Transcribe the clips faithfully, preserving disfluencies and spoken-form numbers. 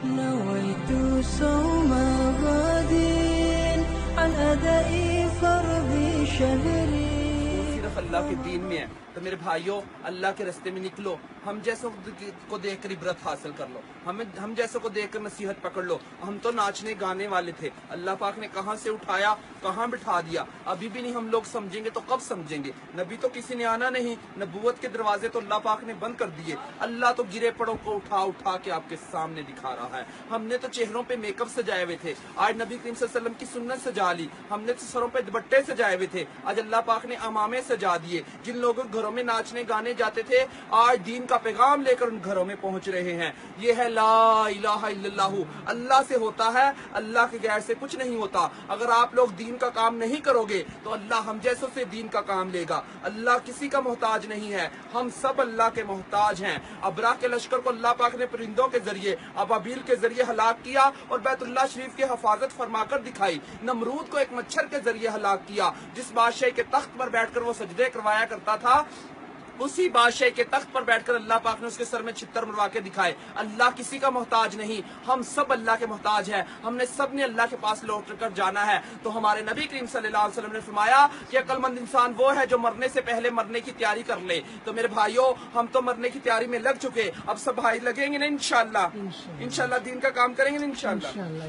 نويت صوم غد عن أداء فرض شهري. صرف اللہ کے دین میں ہے تو میرے بھائیوں اللہ کے راستے میں نکلو. ہم جیسوں کو دیکھ کر عبرت حاصل کر لو, ہمیں ہم جیسوں کو دیکھ کر نصیحت پکڑ لو. ہم تو ناچنے گانے والے تھے, اللہ پاک نے کہاں سے اٹھایا کہاں بٹھا دیا. ابھی بھی نہیں ہم لوگ سمجھیں گے تو کب سمجھیں گے. نبی تو کسی نے آنا نہیں, نبوت کے دروازے تو اللہ پاک نے بند کر دیے. اللہ تو گرے پڑوں کو اٹھا اٹھا کے آپ کے سامنے دکھا رہا ہے. ہم نے تو چہروں پہ میک اپ سجائے ہوئے تھے, آج نبی کریم صلی اللہ علیہ وسلم کی سنت سجا لی. ہم نے تو سروں پہ دوپٹے سجائے ہوئے تھے, آج اللہ پاک نے امامے سجا دیے. جن لوگوں گھروں میں ناچنے گانے جاتے تھے آج دین کا پیغام لے کر ان گھروں میں پہنچ رہے ہیں. یہ ہے لا الہ الا اللہ. اللہ سے ہوتا ہے, اللہ کے غیر سے کچھ نہیں ہوتا. اگر آپ لوگ دین کا کام نہیں کرو گے تو اللہ ہم جیسوں سے دین کا کام لے گا. اللہ کسی کا محتاج نہیں ہے, ہم سب اللہ کے محتاج ہیں. ابرا کے لشکر کو اللہ پاک نے پرندوں کے ذریعے ابابیل کے ذریعے ہلاک کیا اور بیت اللہ شریف کی حفاظت فرما کر دکھائی. نمرود کو ایک مچھر کے ذریعے ہلاک کیا. جس بادشاہ کے تخت پر بیٹھ کر وہ سجدے کروایا کرتا تھا, اسی بادشاہ کے تخت پر بیٹھ کر اللہ پاک نے اس کے سر میں چھتر مروا کے دکھائے. اللہ کسی کا محتاج نہیں, ہم سب اللہ کے محتاج ہیں. ہم نے سب نے اللہ کے پاس لوٹ کر جانا ہے. تو ہمارے نبی کریم صلی اللہ علیہ وسلم نے فرمایا کہ عقل مند انسان وہ ہے جو مرنے سے پہلے مرنے کی تیاری کر لے. تو میرے بھائیوں ہم تو مرنے کی تیاری میں لگ چکے, اب سب بھائی لگیں گے نا انشاءاللہ. انشاءاللہ دین کا کام کریں گے نا انشاءاللہ.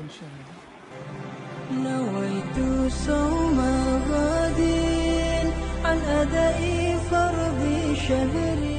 نويت صوم غد عن أداء فرض شهري.